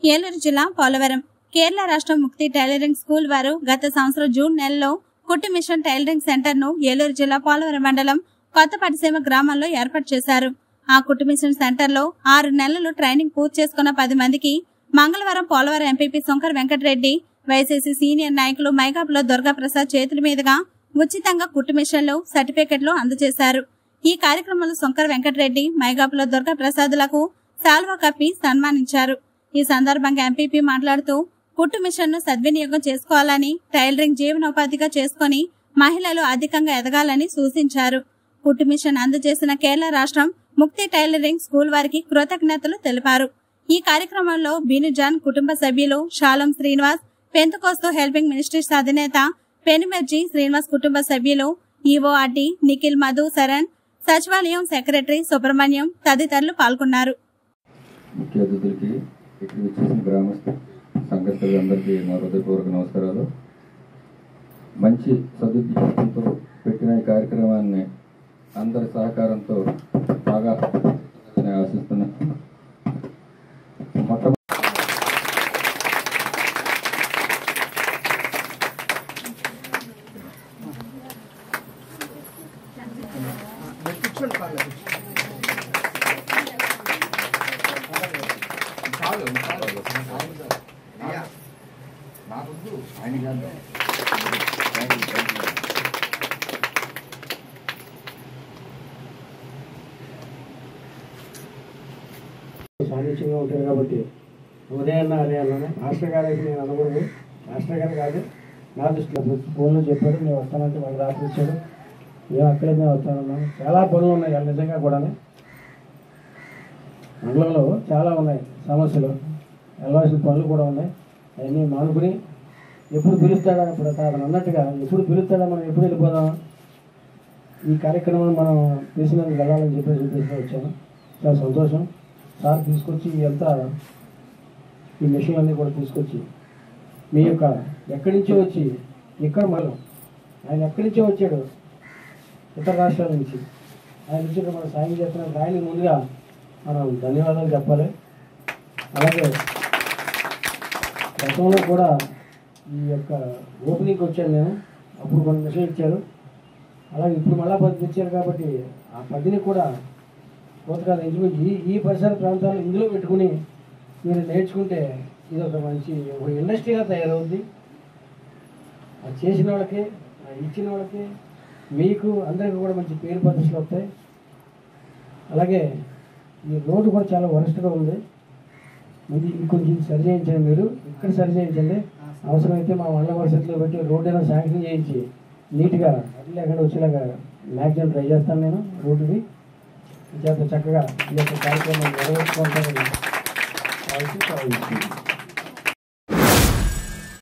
ఏలూరు జిల్లా పోలవరం కేరళ రాష్ట్ర ముక్తి టైలరింగ్ స్కూల్ వారు గత సంవత్సరం జూన్ నెలలో కుట్టు మిషన్ టైలరింగ్ సెంటర్ ను ఏలూరు జిల్లా పోలవరం మండలం కొత్త పడిసీమ గ్రామంలో ఏర్పాటు చేశారు. ఆ కుట్టు మిషన్ సెంటర్ లో 6 నెలలు ట్రైనింగ్ పూర్తి చేసుకున్న 10 మందికి మంగళవారం Polavaram MPP Shankar Venkatareddy, YCC senior నాయకులు మైకాపులో దుర్గాప్రసాద్ చేతుల మీదుగా ఉచితంగా కుట్టు మిషన్లు సర్టిఫికెట్లు అందజేశారు. ఈ కార్యక్రమంలో శంకర్ వెంకటరెడ్డి, మైకాపులో దుర్గాప్రసాద్లకు శాల్వా కప్పి సన్మానించారు. ఈ సందర్భంగా ఎంపీపీ మాట్లాడుతూ కుట్టు మిషన్ ను సద్వినియోగం చేసుకోవాలని, టైలరింగ్ జీవనోపాధిగా చేసుకుని మహిళలు అధికంగా ఎదగాలని సూచించారు. కుట్టు మిషన్ అందజేసిన కేరళ రాష్ట్రం ముక్తి టైలరింగ్ స్కూల్ వారికి కృతజ్ఞతలు తెలిపారు. ఈ కార్యక్రమంలో బీనుజాన్ కుటుంబ సభ్యులు షాలం శ్రీనివాస్, పెంతుకోస్తు హెల్పింగ్ మినిస్ట్రీస్ అధినేత పెనిమెర్జీ శ్రీనివాస్ కుటుంబ సభ్యులు, ఈఓఆర్టీ నిఖిల్, మధు, శరణ్, సచివాలయం సెక్రటరీ సుబ్రహ్మణ్యం తదితరులు పాల్గొన్నారు. ముఖ్య అతిథులకి, ఇక్కడ వచ్చేసిన గ్రామస్తు సంఘస్థులందరికీ నా హృదయపూర్వక నమస్కారాలు. మంచి సదుద్దేశంతో పెట్టిన ఈ కార్యక్రమాన్ని అందరి సహకారంతో బాగా ఆశిస్తున్నాను. సాన్నిధ్యంగా ఉంటారు కాబట్టి ఉదయాన్న అదే అన్నాను. మాస్టర్ గారు అయితే నేను అనకూడదు, మాస్టర్ గారు కాదు, నా దృష్టిలో ఫోన్లో చెప్పాడు, నేను వస్తానంటే వాళ్ళు రాత్రి ఇచ్చాడు. మేము అక్కడే మేము వస్తానన్నాను. చాలా పనులు ఉన్నాయి నిజంగా కూడా. మండలంలో చాలా ఉన్నాయి సమస్యలు, వెళ్ళవలసిన పనులు కూడా ఉన్నాయి. అవన్నీ మానుకుని ఎప్పుడు పిలుస్తాడా, ఇప్పుడు అతను అన్నట్టుగా ఎప్పుడు పిలుస్తాడా, మనం ఎప్పుడు వెళ్ళిపోదాం, ఈ కార్యక్రమం మనం తెలిసినందుకు వెళ్ళాలని చెప్పేసి వచ్చాను. చాలా సంతోషం. సార్ తీసుకొచ్చి ఎంత ఈ మిషన్లన్నీ కూడా తీసుకొచ్చి మీ యొక్క ఎక్కడి నుంచో వచ్చి ఇక్కడ మనం ఆయన ఎక్కడి నుంచో వచ్చాడు, ఇతర రాష్ట్రాల నుంచి ఆయన నుంచి మనం సాయం చేస్తున్నారు. ఆయనకి ముందుగా మనం ధన్యవాదాలు చెప్పాలి. అలాగే గతంలో కూడా ఈ యొక్క ఓపెనింగ్కి వచ్చాను నేను, అప్పుడు కొన్ని మిషన్లు ఇచ్చారు. అలాగే ఇప్పుడు మళ్ళా 10 ఇచ్చారు కాబట్టి ఆ 10ని కూడా కోతకాలు ఎంచుకుని ఈ పరిసర ప్రాంతాలు ఇందులో పెట్టుకుని మీరు నేర్చుకుంటే ఇది ఒక మంచి ఒక ఇండస్ట్రీగా తయారవుద్ది. అది చేసిన వాళ్ళకి, ఇచ్చిన వాళ్ళకి, మీకు అందరికీ కూడా మంచి పేరు ప్రతిష్టలు వస్తాయి. అలాగే ఈ రోడ్డు కూడా చాలా వరస్ట్గా ఉంది. ఇది కొంచెం సరి చేయించండి, మీరు ఇక్కడ సరి చేయించండి. అవసరమైతే మా మండల పరిస్థితుల్లో పెట్టి రోడ్డు అయినా శాంక్షన్ చేయించి నీట్గా అది లేకుండా వచ్చేలాగా మ్యాక్సిమం ట్రై చేస్తాను నేను రోడ్డుది. చక్కగా ఈ యొక్క కార్యక్రమం నెరవేర్చుకుంటానని